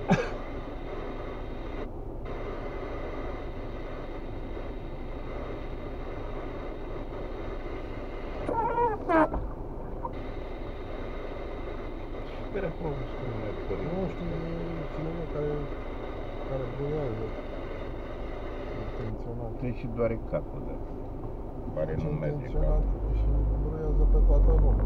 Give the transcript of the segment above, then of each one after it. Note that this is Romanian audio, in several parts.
Sper acum, nu știu mai părere. Nu știu, cineva care bruiază intenționat. Te și doare capul, dar pare nu merge Intenționat capul. și bruiază pe toată lumea.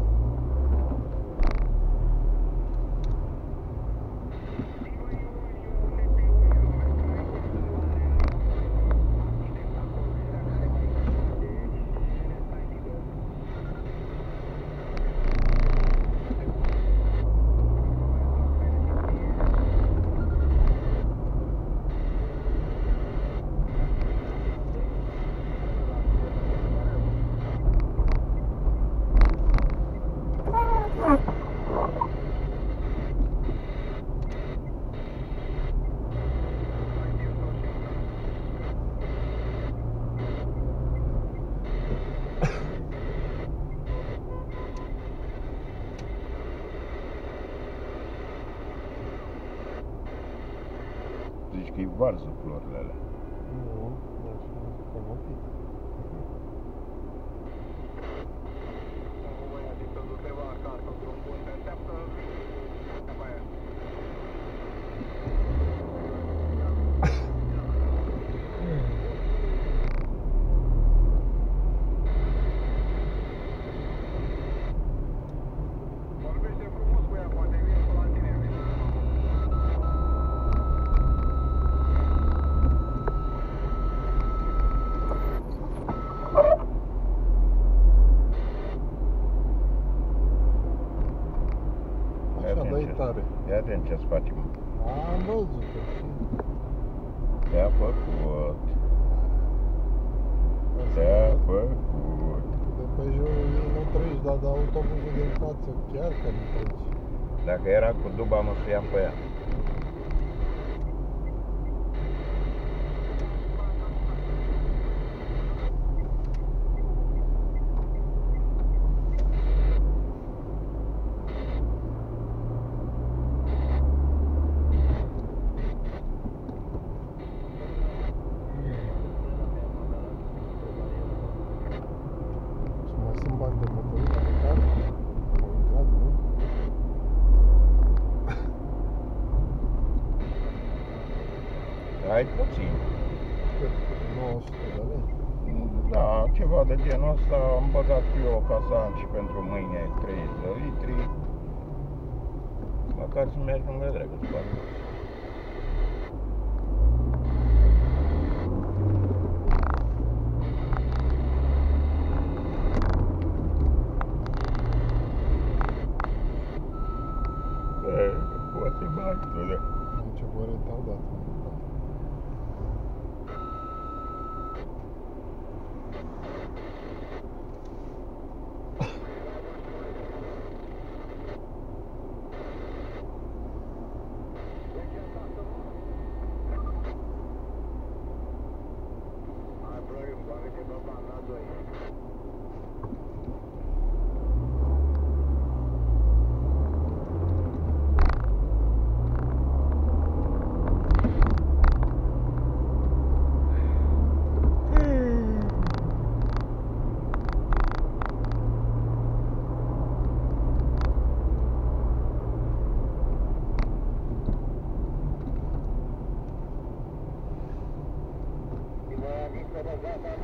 Zici că-i varză florile alea. Nu, dar și conopit. Așa, dă-i tare. Ia atent ce-ți facem. Am văzut-o și... Te-a făcut. Te-a făcut. De pe jurul ei nu treci, dar de autobuzul din față chiar că nu treci. Dacă era cu duba, mă scuiam pe ea. Și mai sunt bani de motorină pe care au intrat, nu? Ai puțin. Cât? 900 de lei? Da, ceva de genul ăsta. Am băgat eu ca să am și pentru mâine 30 de litri. Măcar să-mi ajungă dragă să fac. Poate bani, da. Ce vă retardat. Thank you.